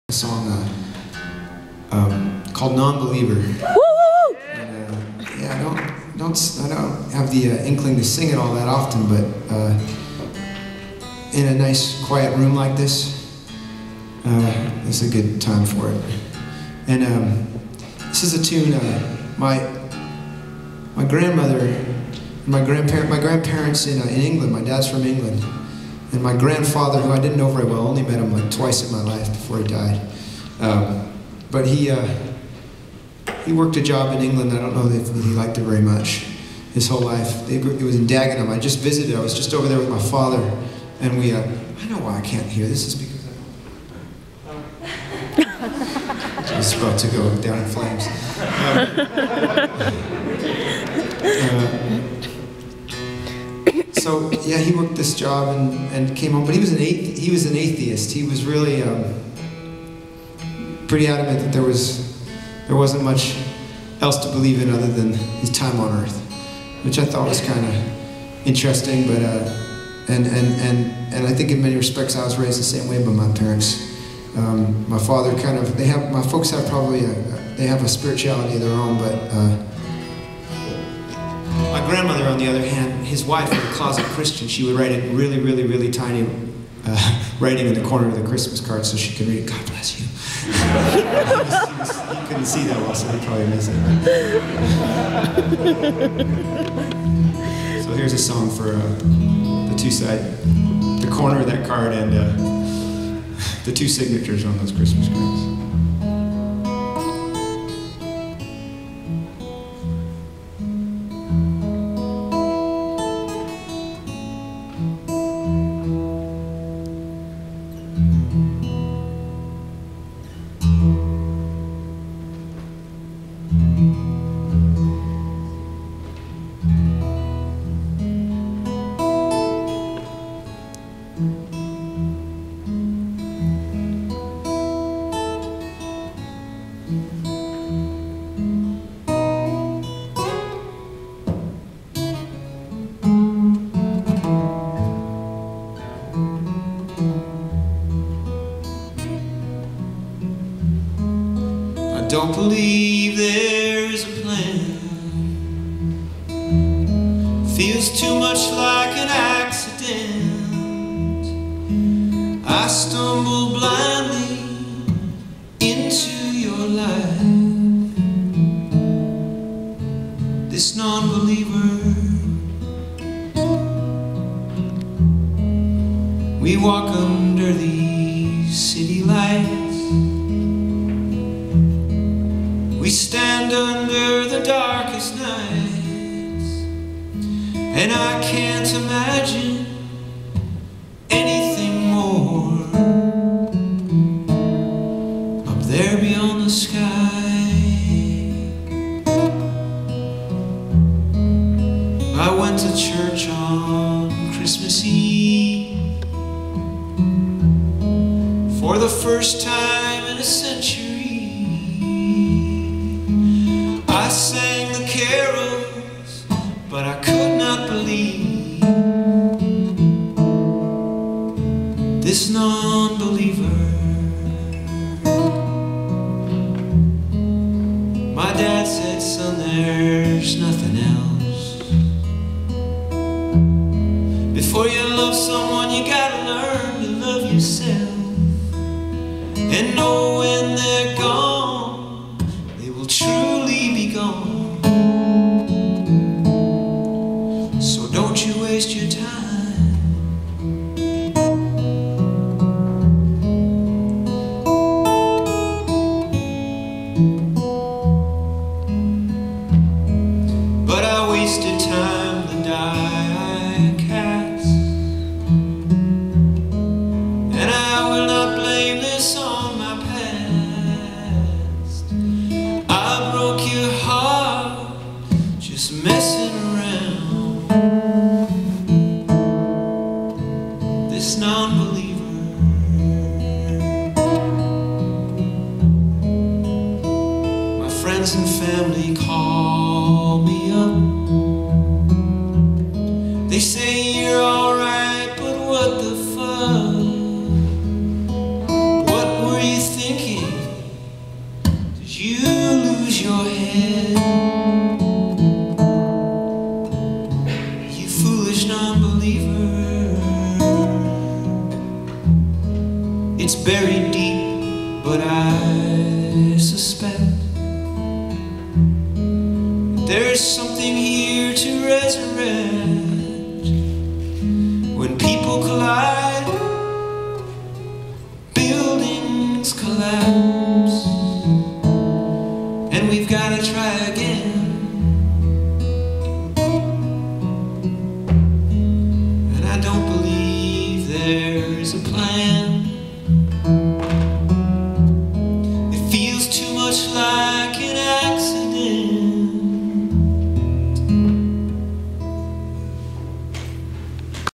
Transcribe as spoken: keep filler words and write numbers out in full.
A song uh, um, called "Non-Believer." And, uh, yeah, I don't, don't, I don't have the uh, inkling to sing it all that often, but uh, in a nice, quiet room like this, uh, it's a good time for it. And um, this is a tune. Uh, my my grandmother, my grandparent, my grandparents in uh, in England. My dad's from England. And my grandfather, who I didn't know very well, only met him like twice in my life before he died. Um, but he uh, he worked a job in England. I don't know if he liked it very much his whole life. It was in Dagenham. I just visited. I was just over there with my father, and we. Uh, I know why I can't hear. This is because I. It's about to go down in flames. Um, uh, So yeah, he worked this job and, and came home, but he was an athe he was an atheist. He was really um, pretty adamant that there was there wasn't much else to believe in other than his time on Earth, which I thought was kind of interesting. But uh, and and and and I think in many respects I was raised the same way by my parents. Um, my father kind of they have my folks have probably a, they have a spirituality of their own, but. Uh, My grandmother, on the other hand, his wife was a closet Christian. She would write it really, really, really tiny uh, writing in the corner of the Christmas card so she could read, "God bless you." he, was, he, was, he couldn't see that well, so he probably missed it. So here's a song for uh, the two side, the corner of that card and uh, the two signatures on those Christmas cards. Don't believe there's a plan. Feels too much like an accident. I stumble blindly into your life. This non-believer. We walk under these city lights. We stand under the darkest nights, and I can't imagine anything more up there beyond the sky. I went to church on Christmas Eve for the first time in a century. I sang the carols, but I could not believe this non-believer. My dad said, "Son, there's nothing else. Before you love someone, you gotta learn to love yourself and know when they're gone, they will truly be gone. So don't you waste your time. But I wasted time the die I cast, and I will not blame this on my past. I broke your heart just messing around. This non-believer. My friends and family call me up. They say you're alright, but what the fuck? What were you thinking? It's buried deep, but I suspect there's something here to resurrect.